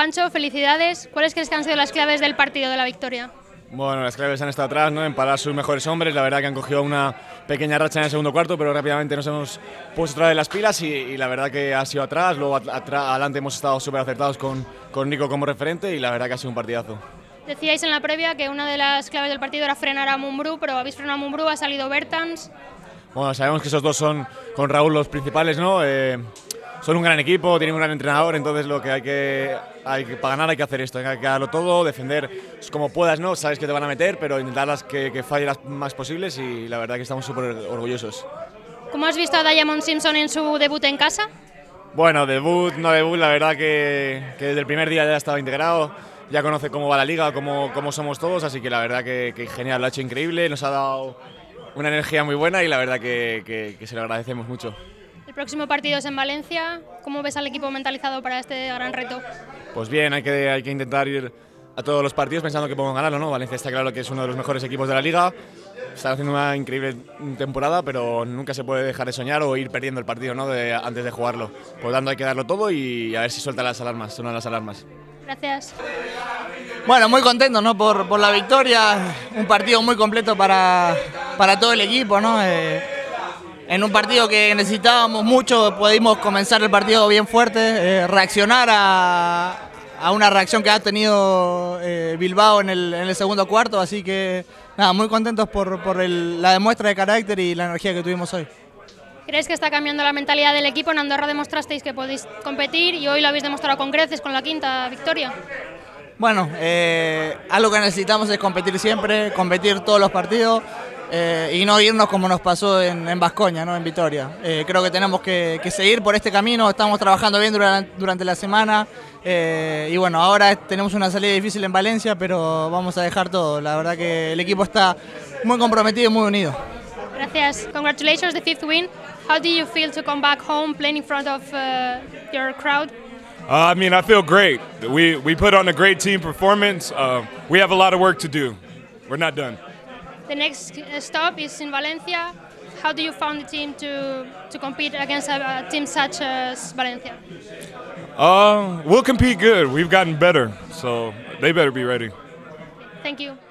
Juancho, felicidades. ¿Cuáles crees que han sido las claves del partido, de la victoria? Bueno, las claves han estado atrás, ¿no? En parar sus mejores hombres. La verdad que han cogido una pequeña racha en el segundo cuarto, pero rápidamente nos hemos puesto otra vez las pilas y la verdad que ha sido atrás. Luego adelante hemos estado súper acertados con Nico como referente y la verdad que ha sido un partidazo. Decíais en la previa que una de las claves del partido era frenar a Mumbrú, pero habéis frenado a Mumbrú, ha salido Bertans. Bueno, sabemos que esos dos son con Raúl los principales, ¿no? Son un gran equipo, tienen un gran entrenador, entonces lo que para ganar hay que hacer esto, hay que darlo todo, defender como puedas, ¿no? Sabes que te van a meter, pero intentar que fallen las más posibles y la verdad que estamos súper orgullosos. ¿Cómo has visto a Diamond Simpson en su debut en casa? Bueno, debut, no debut, la verdad que desde el primer día ya estaba integrado, ya conoce cómo va la liga, cómo somos todos, así que la verdad que genial, lo ha hecho increíble, nos ha dado una energía muy buena y la verdad que se lo agradecemos mucho. El próximo partido es en Valencia. ¿Cómo ves al equipo mentalizado para este gran reto? Pues bien, hay que intentar ir a todos los partidos pensando que podemos ganarlo, ¿no? Valencia está claro que es uno de los mejores equipos de la liga, está haciendo una increíble temporada, pero nunca se puede dejar de soñar o ir perdiendo el partido, ¿no? Antes de jugarlo. Por lo tanto hay que darlo todo y a ver si suenan las alarmas. Gracias. Bueno, muy contento, ¿no? por la victoria, un partido muy completo para todo el equipo, ¿no? En un partido que necesitábamos mucho, pudimos comenzar el partido bien fuerte, reaccionar a una reacción que ha tenido Bilbao en el segundo cuarto, así que nada, muy contentos por la demuestra de carácter y la energía que tuvimos hoy. ¿Crees que está cambiando la mentalidad del equipo? En Andorra demostrasteis que podéis competir y hoy lo habéis demostrado con creces con la quinta victoria. Bueno, algo que necesitamos es competir siempre, competir todos los partidos. Y no irnos como nos pasó en Baskonia, ¿no? En Vitoria. Creo que tenemos que seguir por este camino, estamos trabajando bien durante la semana y bueno, ahora tenemos una salida difícil en Valencia, pero vamos a dejar todo. La verdad que el equipo está muy comprometido y muy unido. Gracias. Congratulations, the fifth win. How do you feel to come back home playing in front of your crowd? I mean, I feel great. We put on a great team performance. We have a lot of work to do. We're not done. The next stop is in Valencia. How do you find the team to compete against a team such as Valencia? We'll compete good. We've gotten better, so they better be ready. Thank you.